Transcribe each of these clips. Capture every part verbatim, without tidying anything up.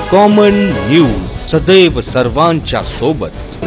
Common news सदैव सर्वांच्या सोबत।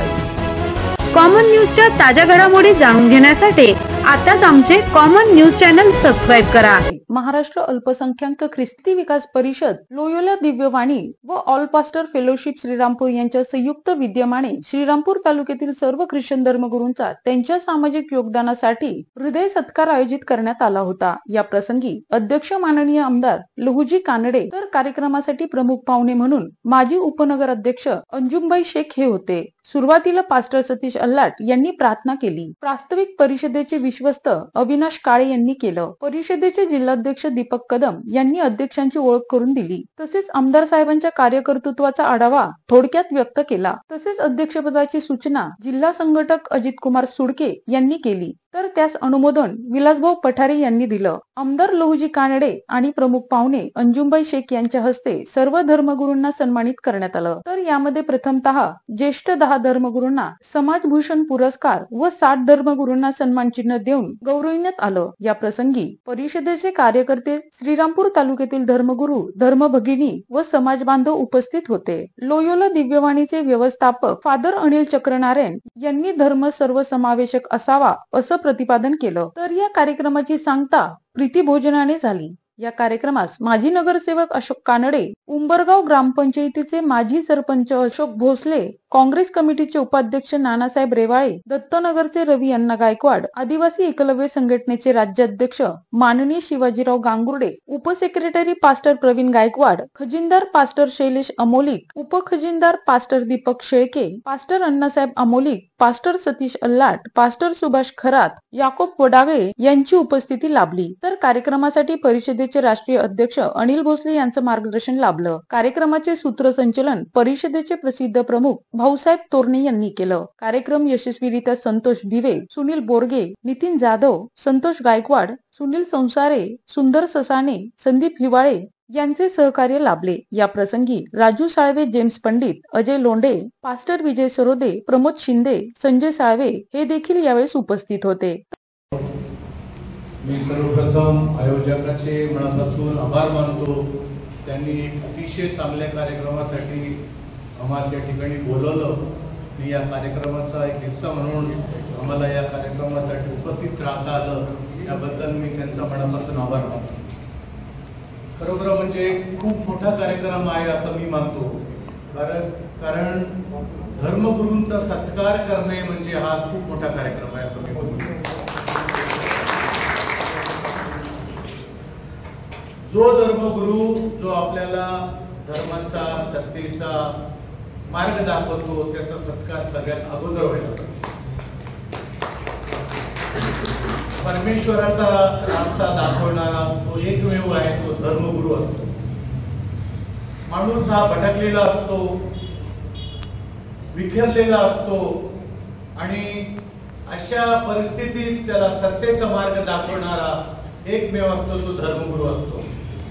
कॉमन न्यूजच्या ताज्या घडामोडी जाणून घेण्यासाठी आताच आमचे कॉमन न्यूज चॅनल सबस्क्राइब करा। महाराष्ट्र अल्पसंख्याक ख्रिस्ती विकास परिषद, लोयोला दिव्यवाणी व ऑल पास्टर फेलोशिप श्रीरामपूर यांच्या संयुक्त विद्यमाने श्रीरामपूर तालुक्यातील सर्व ख्रिश्चन धर्मगुरूंचा त्यांच्या सामाजिक योगदानासाठी हृदय सत्कार आयोजित करण्यात आला होता। या प्रसंगी अध्यक्ष माननीय आमदार लहुजी कानडे तर कार्यक्रमासाठी प्रमुख पाहुणे म्हणून माजी उपनगर अध्यक्ष अंजुमबाई शेख हे होते। सुरुवातीला पास्टर सतीश अल्लाट यांनी प्रार्थना केली। प्रास्ताविक परिषदेचे विश्वस्त अविनाश काळे यांनी केलं। परिषदेचे जिल्हाध्यक्ष दीपक कदम यांनी अध्यक्षांची ओळख करून दिली। तसेच आमदार साहेबांच्या कार्यकर्तृत्वाचा आढावा थोडक्यात व्यक्त केला। तसेच अध्यक्षपदाची सूचना जिल्हा संघटक अजित कुमार सुडके यांनी केली, तर त्यास अनुमोदन विलासभाऊ पठारे यांनी दिलं। आमदार लहुजी कानडे आणि प्रमुख पाहुणे अंजुमबाई शेख यांच्या हस्ते सर्व धर्मगुरूंना सन्मानित करण्यात आलं। तर यामध्ये प्रथमतः ज्येष्ठ दहा धर्मगुरूंना समाजभूषण पुरस्कार व साठ धर्मगुरूंना सन्मान चिन्ह देऊन गौरविण्यात आलं। या प्रसंगी परिषदेचे कार्यकर्ते, श्रीरामपूर तालुक्यातील धर्मगुरू, धर्मभगिनी व समाज बांधव उपस्थित होते। लोयोला दिव्यवाणीचे व्यवस्थापक फादर अनिल चक्रनारायण यांनी धर्म सर्वसमावेशक असावा असं प्रतिपादन केलं। तर या कार्यक्रमाची सांगता प्रीती भोजनाने झाली। या कार्यक्रमास माजी नगरसेवक अशोक कानडे, उंबरगाव ग्रामपंचायतीचे माजी सरपंच अशोक भोसले, काँग्रेस कमिटीचे उपाध्यक्ष नानासाहेब रेवाळे, दत्तनगरचे रवी अण्णा गायकवाड, आदिवासी एकलव्य संघटनेचे राज्याध्यक्ष माननीय शिवाजीराव गांगुर्डे, उपसेक्रेटरी पास्टर प्रवीण गायकवाड, खजिनदार पास्टर शैलेश अमोलिक, उपखजिनदार pastor Deepak Shelke, pastor Annasaheb Amolik, pastor Satish Allat, pastor Subhash Kharat, Yakob Wadagale यांची उपस्थिती लाभली। तर कार्यक्रमासाठी परिषदेचे राष्ट्रीय अध्यक्ष अनिल भोसले यांचं मार्गदर्शन लाभलं। कार्यक्रमाचे सूत्रसंचलन परिषदेचे प्रसिद्ध प्रमुख भाऊसाहेब तोरणे यांनी केलं। कार्यक्रम यशस्वीरित्या संतोष दिवे, सुनील बोरगे, नितीन जाधव, संतोष गायकवाड, सुनील संसारे, सुंदर ससाने, संदीप हिवाळे यांचे सहकार्य लाभले। या प्रसंगी राजू साळवे, जेम्स पंडित, अजय लोंढे, पास्टर विजय सरोदे, प्रमोद शिंदे, संजय साळवे हे देखील यावेळेस उपस्थित होते। मी सर्वप्रथम आयोजकाचे मनापासून आभार मानतो। त्यांनी अतिशय चांगल्या कार्यक्रमासाठी आम्हाला या ठिकाणी बोलवलं। मी या कार्यक्रमाचा एक हिस्सा म्हणून आम्हाला या कार्यक्रमासाठी उपस्थित राहता आलं, याबद्दल मी त्यांचा मनापासून आभार मानतो। खरोखर म्हणजे खूप मोठा कार्यक्रम आहे असं मी मानतो, कारण कारण धर्मगुरूंचा सत्कार करणे म्हणजे हा खूप मोठा कार्यक्रम आहे असं मी म्हणतो। जो धर्मगुरू जो आपल्याला धर्माचा, सत्तेचा मार्ग दाखवतो त्याचा सत्कार सगळ्यात अगोदर व्हायला पाहिजे। परमेश्वराचा रास्ता दाखवणारा तो एकमेव आहे, तो धर्मगुरू असतो। माणूस हा भटकलेला असतो, विखरलेला असतो आणि अशा परिस्थितीत त्याला सत्तेचा मार्ग दाखवणारा एकमेव असतो, तो धर्मगुरू असतो।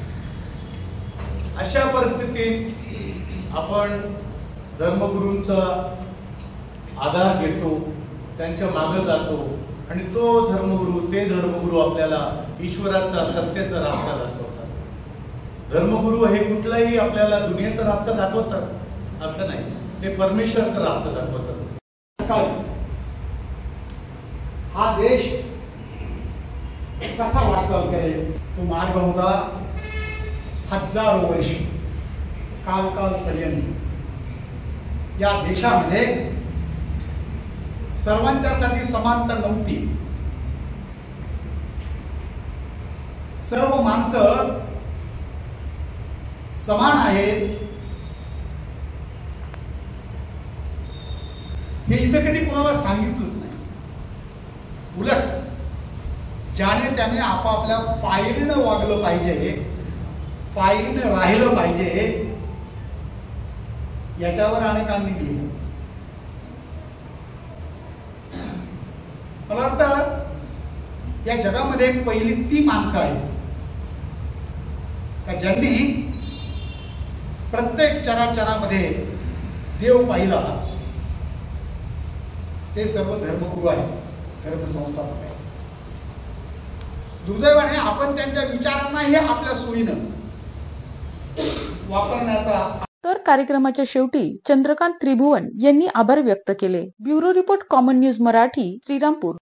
अशा परिस्थितीत आपण धर्मगुरूंचा आधार घेतो, त्यांच्या मागे जातो आणि तो धर्मगुरू ते धर्मगुरू आपल्याला ईश्वराचा, सत्याचा रास्ता दाखवतात। धर्मगुरू हे कुठलाही आपल्याला दुनियेचा रास्ता दाखवतात असं नाही, ते परमेश्वराचा रास्ता दाखवतात। हा देश कसा वाटचाल करेल तो मार्ग होता हजारो वर्ष काल काल पर्यंत। या देशामध्ये सर्वांच्यासाठी समानता नव्हती। सर्व माणसं समान आहेत हे इथं कधी कोणाला सांगितलंच नाही। उलट ज्याने त्याने आपापल्या पायरीनं वागलं पाहिजे, पायरीनं राहिलं पाहिजे, याच्यावर अनेकांनी लिहिलं। मला वाटतं या जगामध्ये पहिली ती माणसं आहेत का ज्यांनी प्रत्येक चराचरामध्ये देव पाहिला। ते सर्व धर्मगुरू आहेत, धर्मसंस्थापक आहेत। दुर्दैवाने आपण त्यांच्या विचारांनाही आपल्या सोयीनं वापरण्याचा तर कार्यक्रमाच्या शेवटी चंद्रकांत त्रिभुवन यांनी आभार व्यक्त केले. Bureau report, common news Marathi, Shrirampur.